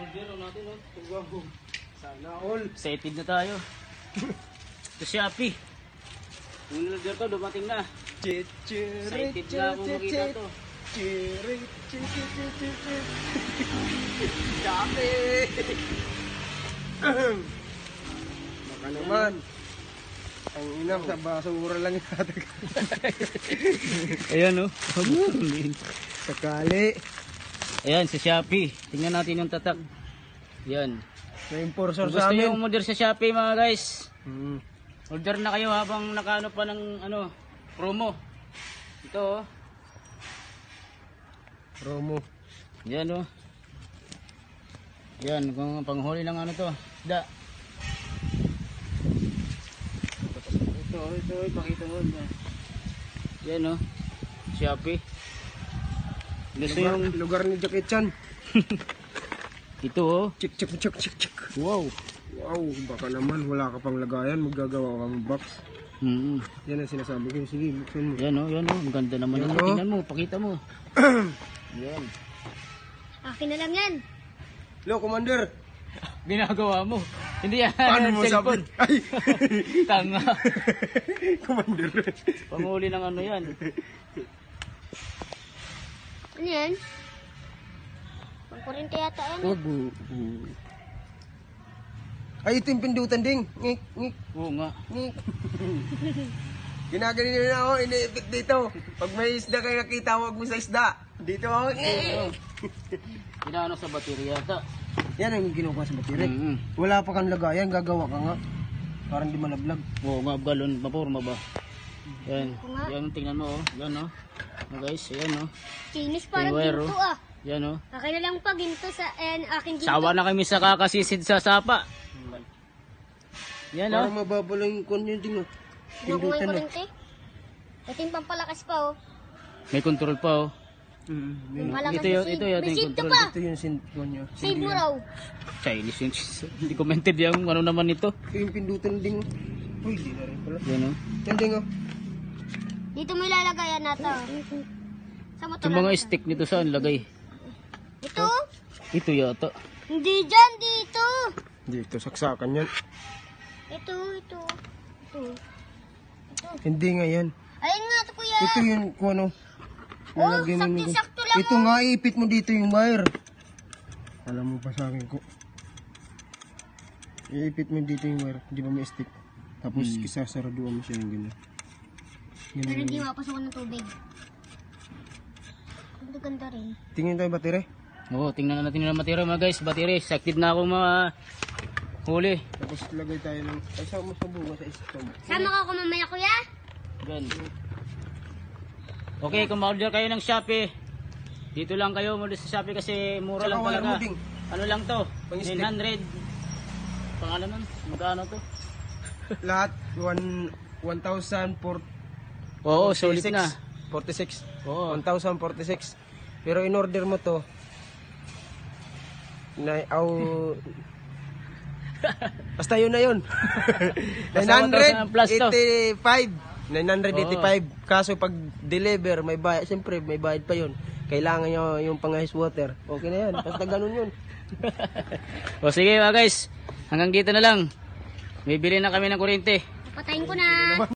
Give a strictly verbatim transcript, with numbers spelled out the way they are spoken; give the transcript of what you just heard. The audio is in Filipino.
Zero natin, no? Wow. Sana all. Excited na tayo. Ito si Api. Yung order to, dumating na. Excited na ako makita to. Dami! Baka naman. Ang inam sa basura lang yung natin. Ayan, no? Sakali. Ayan, si Shopee. Tingnan natin yung tatak. Ayan. May enforcer Kung sa gusto amin. nyo umorder sa Shopee, mga guys, Hmm. order na kayo habang nakaano pa ng ano, promo. Ito, oh. Promo. Yan, oh. Yan, kung panghuli ng ano to. Da. Ito, ito, ipakita mo. Yan, oh. Shopee. Gusto Lugar, yung, lugar ni Jackie Chan. ito, oh. Chik, chik, chik, chik, chik. Wow. Wow, baka naman wala ka pang lagayan, maggagawa kang box. Hmm. Yan ang sinasabi ko. Sige, buksan mo. Yan, oh, yan, oh. Ang ganda naman. Yan, Ito, oh. tingnan mo, pakita mo. Yan. Akin na lang yan. Hello, Commander. Ginagawa mo. Hindi yan. Paano mo sabi? Cellphone. Ay! Tanga. Commander. Panguli ng ano yan. Ano yan? Pangkurente yata yan. Wag. Ay, ito yung pindutan ding. Ngik, ngik, Oo nga. ngik. Ginagaling na ako, iniipit dito. Pag may isda kayo nakita, huwag mo sa isda. Dito ako. Oo. Inaano sa baterya yata. Yan ang kinukuha sa battery. Mm-hmm. Wala pa kang lagayan, gagawa ka nga. Parang di malaglag. Oo nga, galon. Mapurma ba? Yan. Oo nga. Yan, tingnan mo, oh. Yan, oh. Oh, guys, yan, oh. Kinis parang Beware, ginto oh. ah. Yan, oh. Akin na lang pa ginto sa, ayan, akin ginto. Sawa na kami sa kakasisid sa sapa. Yan, oh. Parang mababa lang yung kon yun ding. Nakuha Pindutan yung na. kurente. Ito yung pampalakas pa oh. May control pa, oh. Mm, Yung malakas Ito yun, na ito save. yun, May yung save ka control. pa. ito yung sin- kon niya. Save mo raw. Chinese yun. Hindi commented yung ano naman ito. Ito yung pindutan ding. Uy, di na rin pala. Yan, oh. Yan ding oh. Dito mo ilalagayan nato. Sa motor. Yung mga stick nito saan lagay? Ito? Ito yata. Hindi dyan, dito. Dito, saksakan yan. Ito, ito. Ito. Hindi nga yan. Ayun nga ito kuya. Ito yung kung ano. Oh, nalagay mo yung- sakto-sakto lang Ito nga, iipit mo dito yung wire. Alam mo pa sa akin ko. Iipit mo dito yung wire. Hindi ba may stick? Tapos Hmm. kisasaraduan mo siya yung ganyan. Yan Pero ang- hindi mapasukan ng tubig. Ang ganda rin. Tingin tayo battery. Oo, tingnan na natin yung matira mga guys. Battery, excited na akong mga huli. Tapos lagay tayo ng... Ay, sa mo sa bunga sa istom. Sama ka ako mamaya kuya. Gan. Okay, kung ma-order kayo ng Shopee, dito lang kayo muli sa Shopee kasi mura Tsaka lang wala talaga. mo ding. Ano lang to? Pang-stick. nine hundred. Pangalan nun? Magkano to? Lahat, one, one thousand four, Oo, solid na. forty-six. Oo. one thousand forty-six. Pero in order mo to, na, aw, basta yun na yun. Basta one thousand plus to. nine eighty-five. nine eighty-five. Kaso pag deliver, may bayad. Siyempre, may bayad pa yun. Kailangan nyo yung pang ice water. Okay na yan. Basta ganun yun. O sige mga guys, hanggang dito na lang. Bibili na kami ng kuryente. Patayin ko na.